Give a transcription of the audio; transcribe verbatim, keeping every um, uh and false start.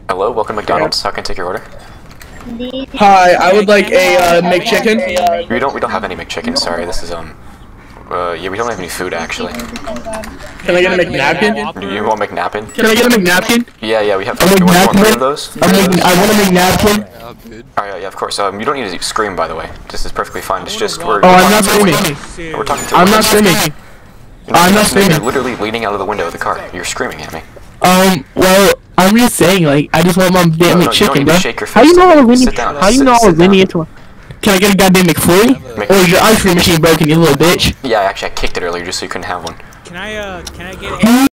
Hello, welcome to McDonald's. How can I take your order? Hi, I would like a uh, McChicken. We don't we don't have any McChicken. Sorry, this is um. Uh, yeah, we don't have any food actually. Can I get a McNapkin? Do you want McNapkin? Can I get a McNapkin? Yeah, yeah, we have. A Do you want, you want three of McNapkin? those? A Mc, I want a McNapkin. Alright, yeah, of course. Um, you don't need to scream, by the way. This is perfectly fine. It's just we're. Oh, I'm not screaming. We're talking to. I'm not screaming. I'm not screaming. You're literally leaning out of the window of the car. You're screaming at me. Um, well, I'm just saying, like, I just want my damn No, no, McChicken, bro. How do you know I was leaning? Sit down. How do you Sit- know I was sit leaning down. into a? Can I get a goddamn McFlurry? Mc- Or is your ice cream machine broken, you little bitch? Yeah, actually, I kicked it earlier just so you couldn't have one. Can I, uh, can I get You